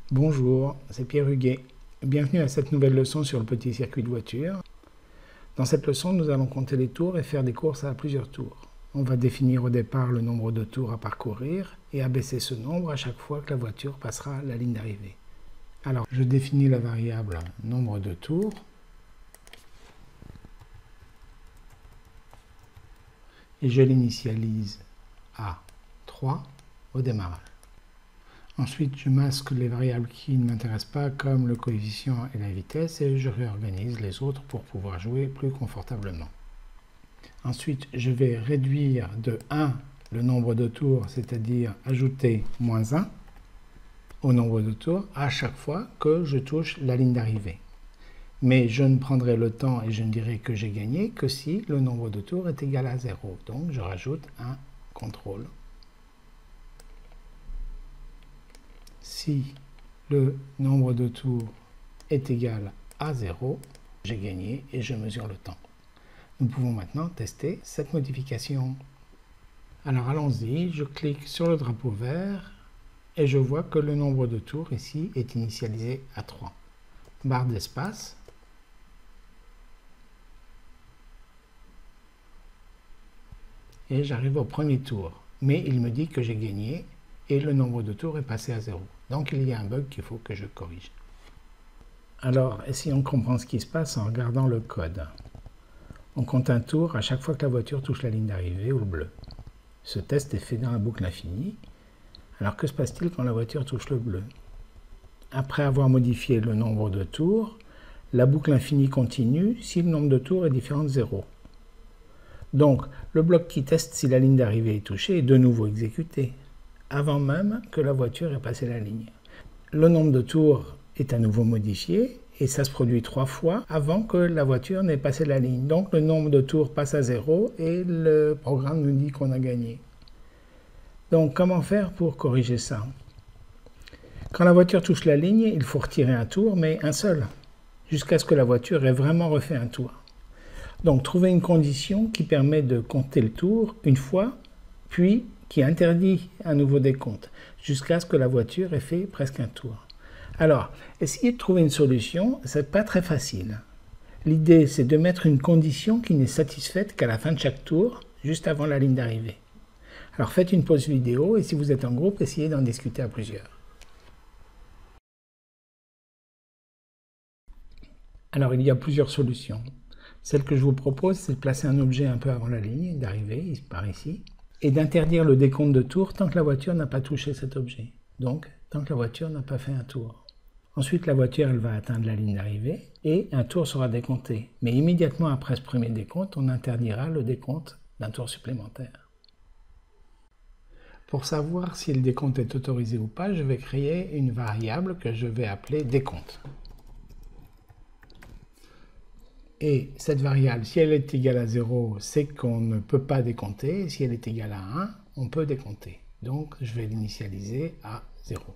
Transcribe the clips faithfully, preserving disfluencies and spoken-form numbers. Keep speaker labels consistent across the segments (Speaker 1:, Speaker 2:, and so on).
Speaker 1: Bonjour, c'est Pierre Huguet. Bienvenue à cette nouvelle leçon sur le petit circuit de voiture. Dans cette leçon, nous allons compter les tours et faire des courses à plusieurs tours. On va définir au départ le nombre de tours à parcourir et abaisser ce nombre à chaque fois que la voiture passera la ligne d'arrivée. Alors, je définis la variable nombre de tours. Et je l'initialise à trois au démarrage. Ensuite, je masque les variables qui ne m'intéressent pas, comme le coefficient et la vitesse, et je réorganise les autres pour pouvoir jouer plus confortablement. Ensuite, je vais réduire de un le nombre de tours, c'est-à-dire ajouter moins un au nombre de tours à chaque fois que je touche la ligne d'arrivée. Mais je ne prendrai le temps et je ne dirai que j'ai gagné que si le nombre de tours est égal à zéro. Donc, je rajoute un contrôle. Si le nombre de tours est égal à zéro, j'ai gagné et je mesure le temps. Nous pouvons maintenant tester cette modification. Alors allons-y, je clique sur le drapeau vert et je vois que le nombre de tours ici est initialisé à trois. Barre d'espace. Et j'arrive au premier tour. Mais il me dit que j'ai gagné et le nombre de tours est passé à zéro. Donc il y a un bug qu'il faut que je corrige. Alors, essayons de comprendre ce qui se passe en regardant le code. On compte un tour à chaque fois que la voiture touche la ligne d'arrivée ou le bleu. Ce test est fait dans la boucle infinie. Alors que se passe-t-il quand la voiture touche le bleu? Après avoir modifié le nombre de tours, la boucle infinie continue si le nombre de tours est différent de zéro. Donc, le bloc qui teste si la ligne d'arrivée est touchée est de nouveau exécuté, avant même que la voiture ait passé la ligne. Le nombre de tours est à nouveau modifié, et ça se produit trois fois avant que la voiture n'ait passé la ligne. Donc le nombre de tours passe à zéro et le programme nous dit qu'on a gagné. Donc comment faire pour corriger ça? Quand la voiture touche la ligne, il faut retirer un tour, mais un seul, jusqu'à ce que la voiture ait vraiment refait un tour. Donc trouver une condition qui permet de compter le tour une fois, puis qui interdit un nouveau décompte, jusqu'à ce que la voiture ait fait presque un tour. Alors, essayer de trouver une solution, ce n'est pas très facile. L'idée, c'est de mettre une condition qui n'est satisfaite qu'à la fin de chaque tour, juste avant la ligne d'arrivée. Alors faites une pause vidéo et si vous êtes en groupe, essayez d'en discuter à plusieurs. Alors il y a plusieurs solutions. Celle que je vous propose, c'est de placer un objet un peu avant la ligne d'arrivée, par ici, et d'interdire le décompte de tours tant que la voiture n'a pas touché cet objet. Donc, tant que la voiture n'a pas fait un tour. Ensuite, la voiture elle va atteindre la ligne d'arrivée et un tour sera décompté. Mais immédiatement après ce premier décompte, on interdira le décompte d'un tour supplémentaire. Pour savoir si le décompte est autorisé ou pas, je vais créer une variable que je vais appeler décompte. Et cette variable, si elle est égale à zéro, c'est qu'on ne peut pas décompter. Et si elle est égale à un, on peut décompter. Donc, je vais l'initialiser à zéro.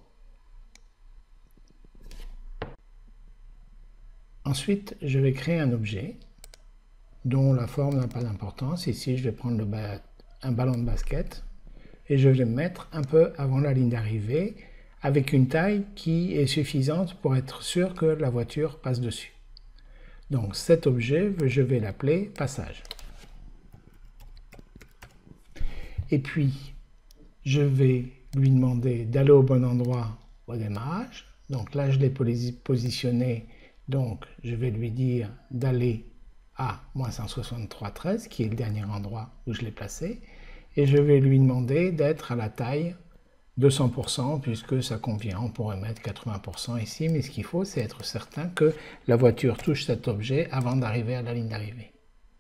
Speaker 1: Ensuite, je vais créer un objet dont la forme n'a pas d'importance. Ici, je vais prendre le ba- un ballon de basket et je vais le mettre un peu avant la ligne d'arrivée avec une taille qui est suffisante pour être sûr que la voiture passe dessus. Donc cet objet, je vais l'appeler passage. Et puis, je vais lui demander d'aller au bon endroit au démarrage. Donc là, je l'ai positionné. Donc, je vais lui dire d'aller à moins cent soixante-trois virgule treize, qui est le dernier endroit où je l'ai placé. Et je vais lui demander d'être à la taille de cent pour cent, puisque ça convient. On pourrait mettre quatre-vingts pour cent ici, mais ce qu'il faut, c'est être certain que la voiture touche cet objet avant d'arriver à la ligne d'arrivée.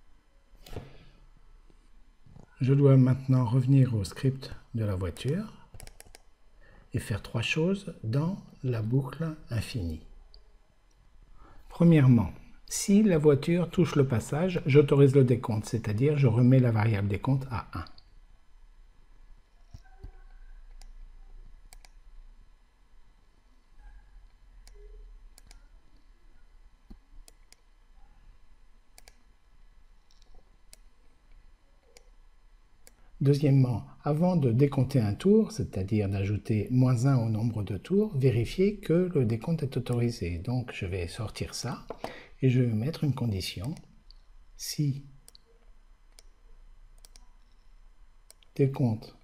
Speaker 1: Je dois maintenant revenir au script de la voiture et faire trois choses dans la boucle infinie. Premièrement, si la voiture touche le passage, j'autorise le décompte, c'est-à-dire je remets la variable décompte à un. Deuxièmement, avant de décompter un tour, c'est-à-dire d'ajouter moins un au nombre de tours, vérifiez que le décompte est autorisé. Donc je vais sortir ça et je vais mettre une condition. Si décompte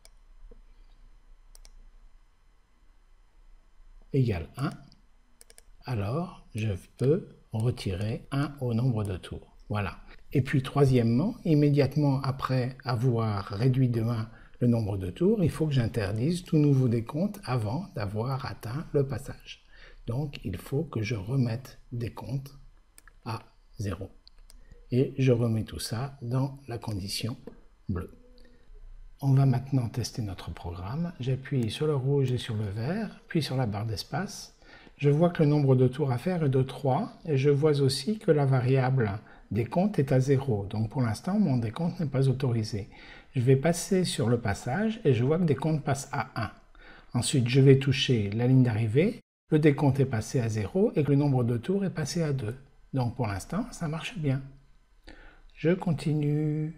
Speaker 1: égale un, alors je peux retirer un au nombre de tours. Voilà. Et puis troisièmement, immédiatement après avoir réduit de un le nombre de tours, il faut que j'interdise tout nouveau décompte avant d'avoir atteint le passage. Donc il faut que je remette décompte à zéro. Et je remets tout ça dans la condition bleue. On va maintenant tester notre programme. J'appuie sur le rouge et sur le vert, puis sur la barre d'espace. Je vois que le nombre de tours à faire est de trois et je vois aussi que la variable décompte est à zéro. Donc pour l'instant, mon décompte n'est pas autorisé. Je vais passer sur le passage et je vois que le décompte passe à un. Ensuite, je vais toucher la ligne d'arrivée. Le décompte est passé à zéro et que le nombre de tours est passé à deux. Donc pour l'instant, ça marche bien. Je continue.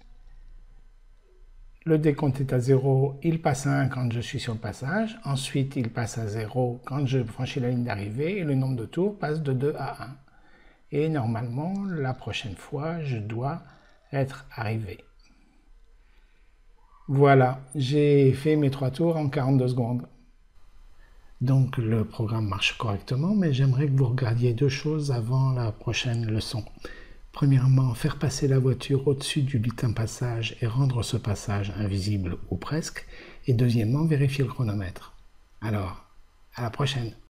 Speaker 1: Le décompte est à zéro, il passe à un quand je suis sur le passage. Ensuite, il passe à zéro quand je franchis la ligne d'arrivée et le nombre de tours passe de deux à un. Et normalement, la prochaine fois, je dois être arrivé. Voilà, j'ai fait mes trois tours en quarante-deux secondes. Donc le programme marche correctement, mais j'aimerais que vous regardiez deux choses avant la prochaine leçon. Premièrement, faire passer la voiture au-dessus du lutin passage et rendre ce passage invisible ou presque. Et deuxièmement, vérifier le chronomètre. Alors, à la prochaine.